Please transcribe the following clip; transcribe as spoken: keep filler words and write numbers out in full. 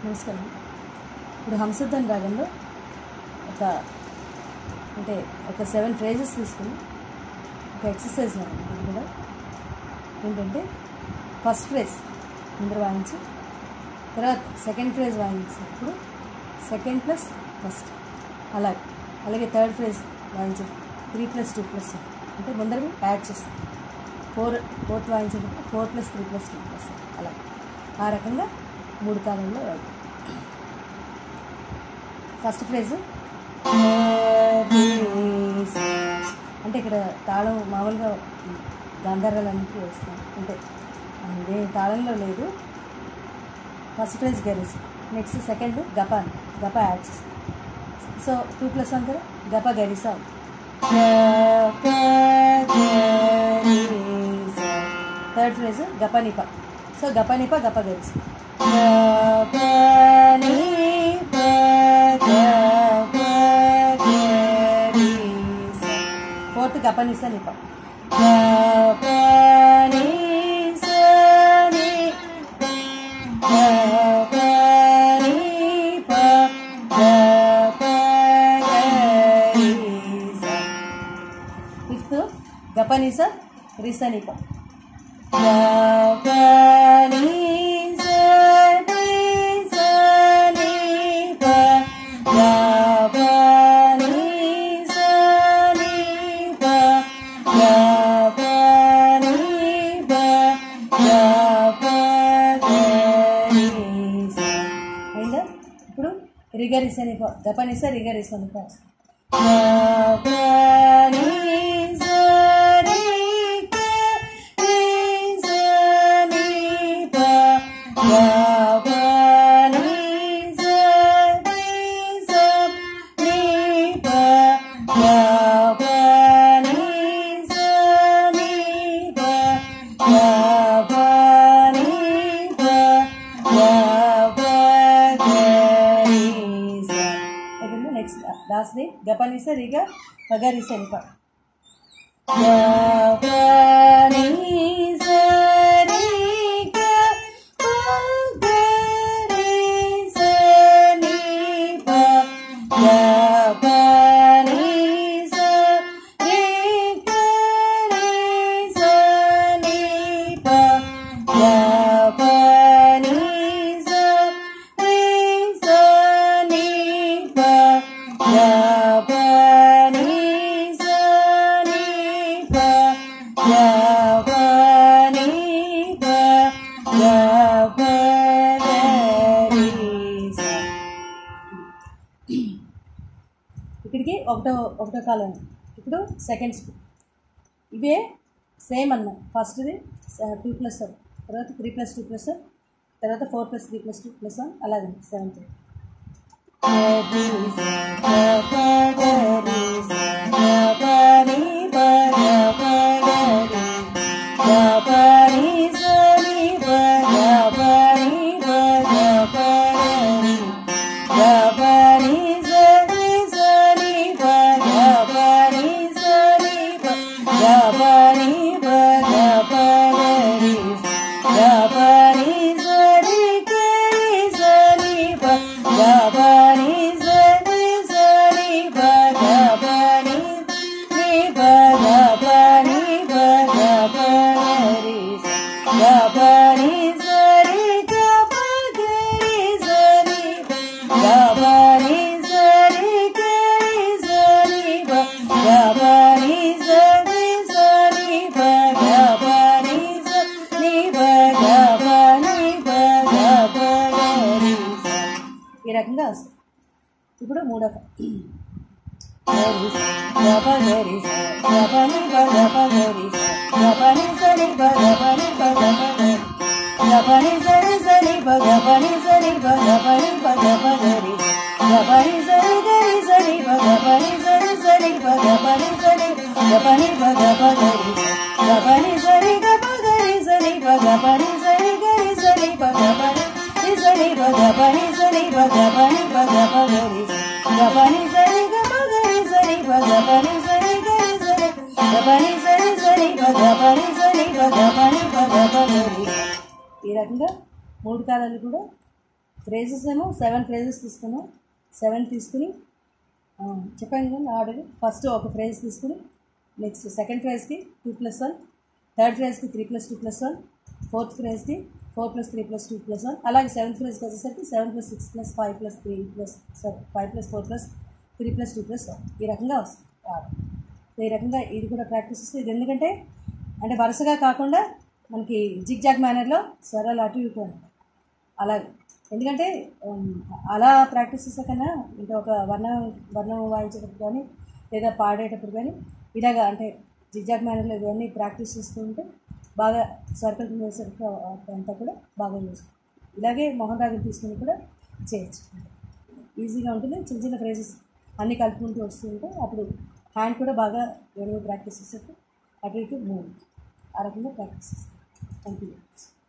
నమస్కారం. ఇప్పుడు హంసధ్వని రాగంలో ఒక అంటే ఒక సెవెన్ ఫ్రేజెస్ తీసుకుని ఒక ఎక్సర్సైజ్ ఇది కూడా ఏంటంటే ఫస్ట్ ఫ్రేజ్ ముందర వాయించి తర్వాత సెకండ్ ఫ్రేజ్ వాయించినప్పుడు సెకండ్ ప్లస్ ఫస్ట్ అలాగే అలాగే థర్డ్ ఫ్రేజ్ వాయించి త్రీ ప్లస్ టూ ప్లస్ అంటే ముందరవి యాడ్ చేస్తాం. ఫోర్ ఫోర్త్ వాయించేటప్పుడు four plus three plus two plus అలా ఆ రకంగా మూడు కాలంలో ఫస్ట్ ఫ్రేజ్ అంటే ఇక్కడ తాళం మామూలుగా గాంధారాలన్నింటికి వేస్తాం అంటే ఇదే తాళంలో లేదు. ఫస్ట్ ఫ్రేజ్ గరీస్, నెక్స్ట్ సెకండ్ గప గప యాడ్ చేస్తాం. సో టూ ప్లస్ వన్ కదా గప గరిసా. థర్డ్ ఫ్రేజ్ గప నిప. సో గప నిప గప గరిసా. ఫోర్త్ గప నిస నిప. ఫిఫ్త్ గప నిస రిస నిప. ఇప్పుడు రిగరిసనిప గపనిస రిగరిసనిప. నెక్స్ట్ లాస్ట్ది గపనిస రిగ పగరిసనిప. ఇక్కడికి ఒకటో ఒకటో కాలం. ఇప్పుడు సెకండ్స్ ఇవే సేమ్ అన్న. ఫస్ట్ది టూ ప్లస్ వన్, తర్వాత three plus two plus one, తర్వాత four plus three plus two plus one, అలాగే సెవెంత్. ఈ రకంగా వస్తుంది. ఇప్పుడు మూడో ఈ రకంగా మూడు కాలాలు కూడా ఫ్రేజెస్ ఏమో సెవెన్ ఫ్రేజెస్ తీసుకున్నాం. సెవెన్ తీసుకుని చెప్పాను కదా ఆర్డర్. ఫస్ట్ ఒక ఫ్రేజ్ తీసుకుని నెక్స్ట్ సెకండ్ ఫ్రేజ్కి టూ ప్లస్ వన్, థర్డ్ ఫ్రేజ్కి three plus two plus one, fourth ఫ్రేజ్కి four plus three plus two plus one, అలాగే సెవెంత్ ఫ్రేజ్కి వచ్చేసరికి seven plus six plus five plus three plus sorry five plus four plus three plus two plus one, ఈ రకంగా వస్తుంది order. So ఈ రకంగా ఇది కూడా ప్రాక్టీస్ వస్తుంది. ఇది ఎందుకంటే అంటే వరుసగా కాకుండా మనకి జిగ్ జాగ్ మేనర్లో స్వరాలు అటు ఇటు ఉంటాయి అలాగే. ఎందుకంటే అలా ప్రాక్టీస్ చేసే కన్నా ఇంకా ఒక వర్ణం వర్ణం వాయించేటప్పుడు కానీ లేదా పాడేటప్పుడు కానీ ఇలాగా అంటే జిగ్జాగ్ మేనర్లో ఇవన్నీ ప్రాక్టీస్ చేస్తూ ఉంటే బాగా స్వరకల్పన చేసేటప్పుడు అంతా కూడా బాగా చేస్తుంది. ఇలాగే మోహన్ రాగం తీసుకుని కూడా చేయొచ్చు, ఈజీగా ఉంటుంది. చిన్న చిన్న ఫ్రేజెస్ అన్నీ కలుపుకుంటూ వస్తూ ఉంటే అప్పుడు హ్యాండ్ కూడా బాగా ఎవరి ప్రాక్టీస్ చేసేటప్పుడు అటు ఇటు మూవ్ ఆ రకంగా ప్రాక్టీస్ చేస్తాను. Thank you.